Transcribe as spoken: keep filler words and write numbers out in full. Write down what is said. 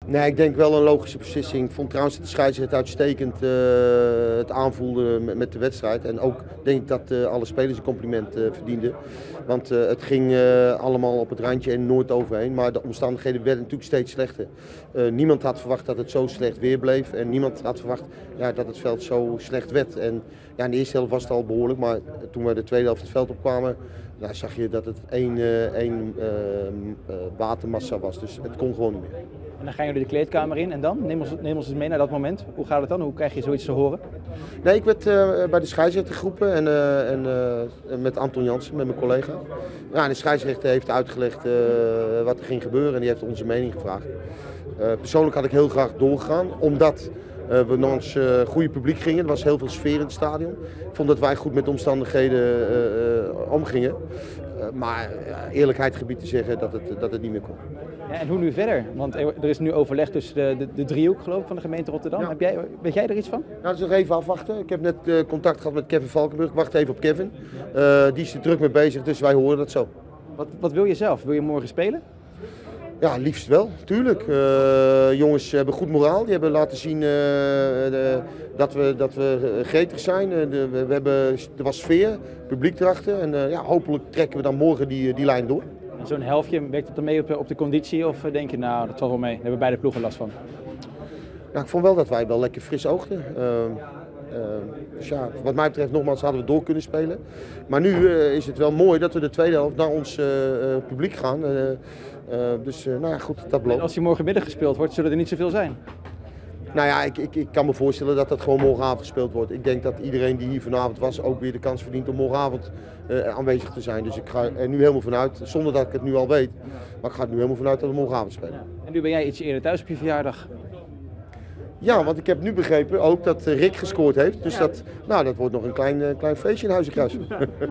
Nee, ik denk wel een logische beslissing. Ik vond trouwens dat de scheidsrechter uitstekend uh, het aanvoelde met, met de wedstrijd. En ook denk ik dat uh, alle spelers een compliment uh, verdienden. Want uh, het ging uh, allemaal op het randje en nooit overheen. Maar de omstandigheden werden natuurlijk steeds slechter. Uh, niemand had verwacht dat het zo slecht weer bleef. En niemand had verwacht ja, dat het veld zo slecht werd. En ja, in de eerste helft was het al behoorlijk. Maar toen we de tweede helft het veld opkwamen, nou, zag je dat het één, uh, één uh, uh, watermassa was. Dus het kon gewoon niet meer. En dan gaan jullie de kleedkamer in en dan? Neem ons, neem ons eens mee naar dat moment. Hoe gaat het dan? Hoe krijg je zoiets te horen? Nee, ik werd uh, bij de scheidsrechter geroepen en, uh, en uh, met Anton Jansen, met mijn collega. Ja, en de scheidsrechter heeft uitgelegd uh, wat er ging gebeuren en die heeft onze mening gevraagd. Uh, persoonlijk had ik heel graag doorgegaan, omdat uh, we naar ons uh, goede publiek gingen. Er was heel veel sfeer in het stadion. Ik vond dat wij goed met de omstandigheden uh, uh, omgingen. Uh, maar uh, eerlijkheid gebied te zeggen dat het, dat het niet meer kon. Ja, en hoe nu verder? Want er is nu overleg tussen de, de, de driehoek geloof ik, van de gemeente Rotterdam. Ja. Heb jij, weet jij er iets van? Nou, dus nog even afwachten. Ik heb net uh, contact gehad met Kevin Valkenburg. Ik wacht even op Kevin. Uh, die is er druk mee bezig, dus wij horen dat zo. Wat, wat wil je zelf? Wil je morgen spelen? Ja, liefst wel, tuurlijk. Uh, jongens hebben goed moraal. Die hebben laten zien uh, de, dat, we, dat we gretig zijn. Uh, de, we, we hebben, er was sfeer, publiek erachter. En uh, ja, hopelijk trekken we dan morgen die, die lijn door. Zo'n helftje, werkt het dan mee op, op de conditie of denk je nou dat valt wel mee, daar hebben beide ploegen last van? Nou, ik vond wel dat wij wel lekker fris oogden. Uh, uh, dus ja, wat mij betreft nogmaals hadden we door kunnen spelen. Maar nu uh, is het wel mooi dat we de tweede helft naar ons uh, uh, publiek gaan. Uh, uh, dus uh, nou ja, goed, dat belooft. En als die morgenmiddag gespeeld wordt, zullen er niet zoveel zijn? Nou ja, ik, ik, ik kan me voorstellen dat dat gewoon morgenavond gespeeld wordt. Ik denk dat iedereen die hier vanavond was ook weer de kans verdient om morgenavond uh, aanwezig te zijn. Dus ik ga er nu helemaal vanuit, zonder dat ik het nu al weet, maar ik ga er nu helemaal vanuit dat we morgenavond spelen. Ja. En nu ben jij ietsje eerder thuis op je verjaardag. Ja, want ik heb nu begrepen ook dat Rick gescoord heeft. Dus dat, nou, dat wordt nog een klein, uh, klein feestje in Huizenkruis.